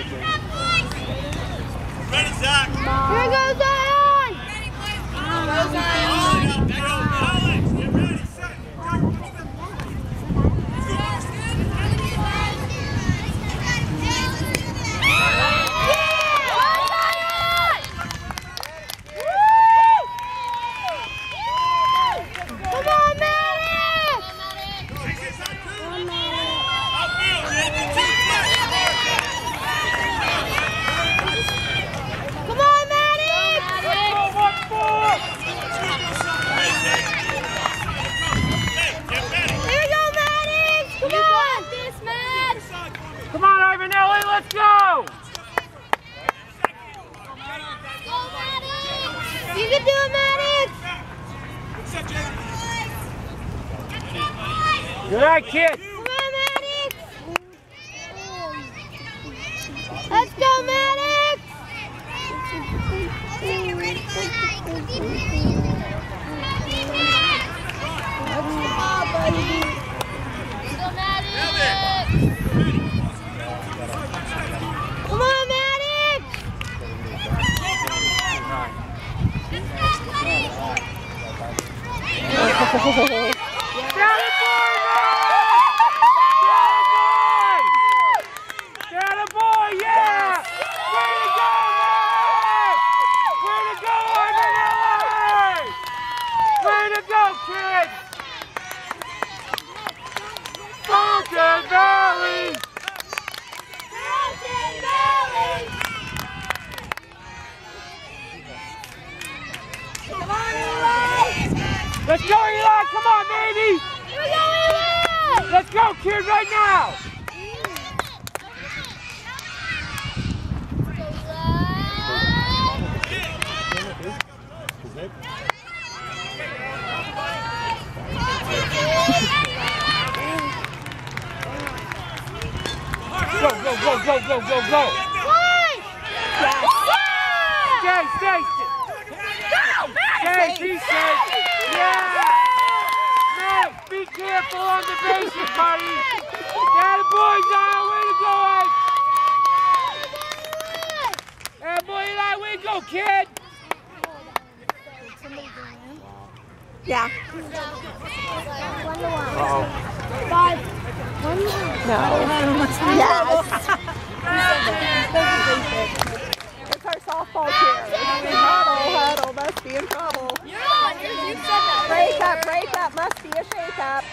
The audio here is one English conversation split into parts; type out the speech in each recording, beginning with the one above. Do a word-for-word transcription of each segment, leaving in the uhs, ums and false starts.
Ready, Zach? Here goes Zion! Here goes Zion! Alex, get ready, set. Come on, Irvine, let's go! You can do it, Maddox! Good night, kid! Come on, Maddox! Let's go, Maddox! Get ready, Come on, Maddox! Get it, boy! Get it, boy! Yeah! Way to go, Maddox! Way to go, Irvine! Way to go, kid! Mountain Valley! Let's go, Eli! Come on, baby! Here we go, Eli! Let's go, kid, right now! Go, go, go, go, go, go, go! Yes! Stay, stay, stay! Go, Stay, be safe! Yeah! Max, be careful on the bases, buddy! That boy, Zion, way to go, Ike! That boy, Eli, way to go, kid! Yeah. One to one. Uh-oh. Five. One to one. No. Yes. It's our softball chair. Huddle, huddle, must be in trouble. You're on. You're, you said that. Break up, break up, must be a shake up.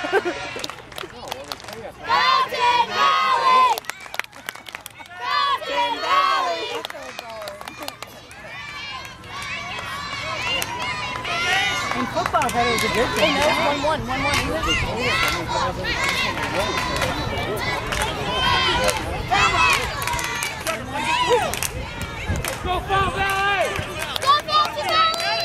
Mountain Valley! Mountain Valley! In football, I thought it was a good thing. one one. one Go, Fall Valley! Go, Mountain Valley!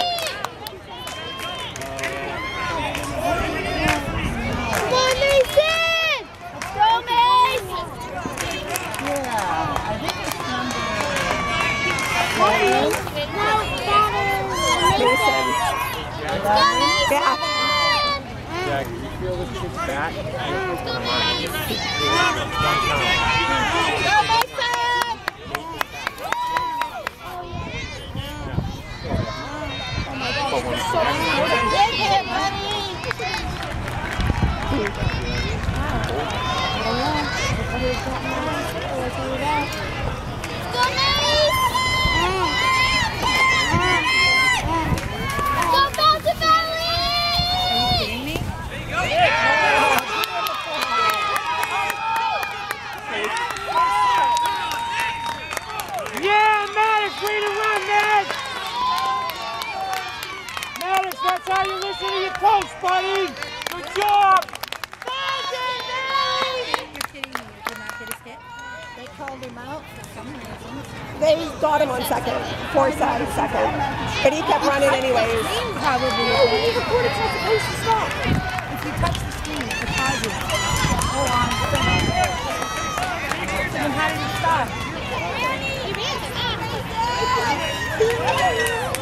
Come on, Mason! Let's go, Mason! Yeah, I think it's number... Now it's Mason. Mason. Go, Mason! Yeah. Jack, do you feel this kid's back? Go, Mason! Get him, buddy! Go, Mace! Go, Mountain Valley! Are you kidding me? Yeah, Maddox, way to run, Maddox! Maddox, that's how you listen to your coach, buddy! Good job! Mountain Valley! You're kidding me. Did not get his hit? They called him out for some reason. They got him on second, forced out second, but he kept running anyways. Probably. We recorded such a base to stop. If you touch the screen, it pauses. Hold on. Then how did it stop? He ran it.